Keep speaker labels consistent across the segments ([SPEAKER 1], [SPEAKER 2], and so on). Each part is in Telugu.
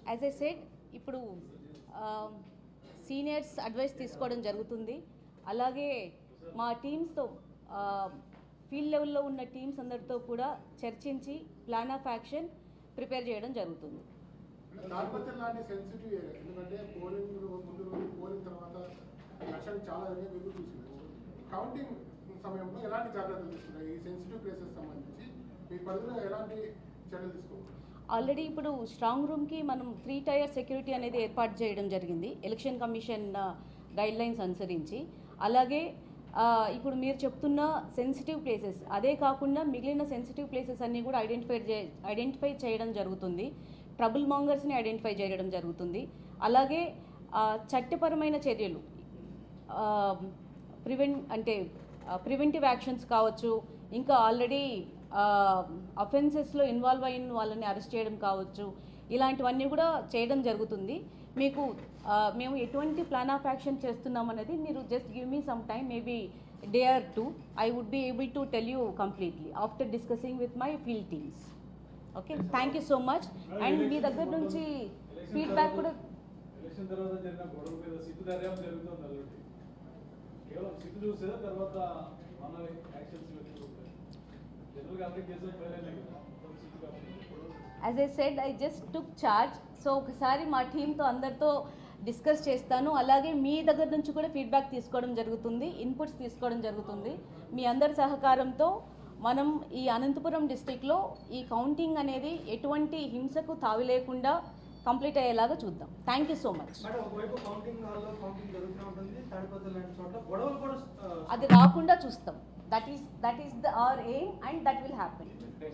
[SPEAKER 1] యాజ్ ఐ సెడ్ ఇప్పుడు సీనియర్స్ అడ్వైస్ తీసుకోవడం జరుగుతుంది. అలాగే మా టీమ్స్తో ఫీల్డ్ లెవెల్లో ఉన్న టీమ్స్ అందరితో కూడా చర్చించి ప్లాన్ ఆఫ్ యాక్షన్ ప్రిపేర్ చేయడం జరుగుతుంది. ఆల్రెడీ ఇప్పుడు స్ట్రాంగ్ రూమ్కి మనం 3 టైర్ సెక్యూరిటీ అనేది ఏర్పాటు చేయడం జరిగింది ఎలక్షన్ కమిషన్ గైడ్ లైన్స్ అనుసరించి. అలాగే ఇప్పుడు మీరు చెప్తున్న సెన్సిటివ్ ప్లేసెస్ అదే కాకుండా మిగిలిన సెన్సిటివ్ ప్లేసెస్ అన్నీ కూడా ఐడెంటిఫై చేయడం జరుగుతుంది. ట్రబుల్ మాంగర్స్ని ఐడెంటిఫై చేయడం జరుగుతుంది. అలాగే చట్టపరమైన చర్యలు ప్రివెంటివ్ యాక్షన్స్ కావచ్చు, ఇంకా ఆల్రెడీ అఫెన్సెస్లో ఇన్వాల్వ్ అయిన వాళ్ళని అరెస్ట్ చేయడం కావచ్చు, ఇలాంటివన్నీ కూడా చేయడం జరుగుతుంది. మీకు మేము ఎటువంటి ప్లాన్ ఆఫ్ యాక్షన్ చేస్తున్నాం అనేది మీరు just give me some time, maybe day or 2. I would be able to tell you completely after discussing with my field teams. Okay, thank you so much. And మీ దగ్గర నుంచి ఫీడ్బ్యాక్ కూడా as I said I just took charge. So ఒకసారి మా టీంతో అందరితో డిస్కస్ చేస్తాను. అలాగే మీ దగ్గర నుంచి కూడా ఫీడ్బ్యాక్ తీసుకోవడం జరుగుతుంది, ఇన్పుట్స్ తీసుకోవడం జరుగుతుంది. మీ అందరి సహకారంతో మనం ఈ అనంతపురం డిస్ట్రిక్ట్లో ఈ కౌంటింగ్ అనేది ఎటువంటి హింసకు తావి లేకుండా కంప్లీట్ అయ్యేలాగా చూద్దాం. Thank you so much. అది రాకుండా చూస్తాం. That is our aim and that will happen.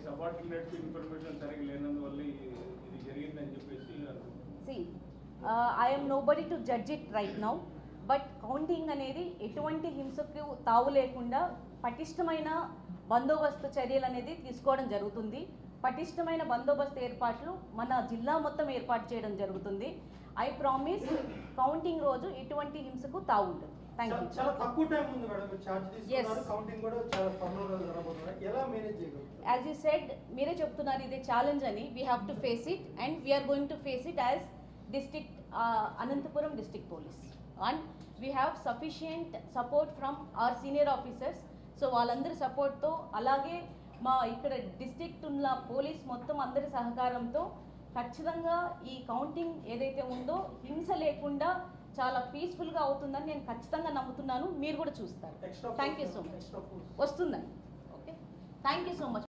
[SPEAKER 1] See, I am nobody to judge it right now, but counting అనేది ఎటువంటి హింసకు తావు లేకుండా పటిష్టమైన బందోబస్తు చర్యలు అనేది తీసుకోవడం జరుగుతుంది. పటిష్టమైన బందోబస్తు ఏర్పాట్లు మన జిల్లా మొత్తం ఏర్పాటు చేయడం జరుగుతుంది. ఐ ప్రామిస్ కౌంటింగ్ రోజు ఎటువంటి హింసకు తావు ఉండదు. Thank you.
[SPEAKER 2] చాలా తక్కువ టైం ఉంది మేడం, చార్జ్ తీసుకున్నారు, కౌంటింగ్ కూడా చాలా త్వరలో జరగబోతుంది. ఎలా మేనేజ్ చేయగలరు?
[SPEAKER 1] యాజ్ యూ సెడ్, మీరే చెప్తున్నారు ఇదే ఛాలెంజ్ అని. We have to face it and we're going to face it as district Anantapur district police. And we have sufficient support from our senior officers. So వాళ్ళందరి సపోర్ట్తో, అలాగే మా ఇక్కడ డిస్ట్రిక్ట్ ఉన్న పోలీస్ మొత్తం అందరి సహకారంతో ఖచ్చితంగా ఈ కౌంటింగ్ ఏదైతే ఉందో హింస లేకుండా చాలా పీస్ఫుల్గా అవుతుందని నేను ఖచ్చితంగా నమ్ముతున్నాను. మీరు కూడా చూస్తారు. Thank you so much. వస్తుందండి. Okay, thank you so much.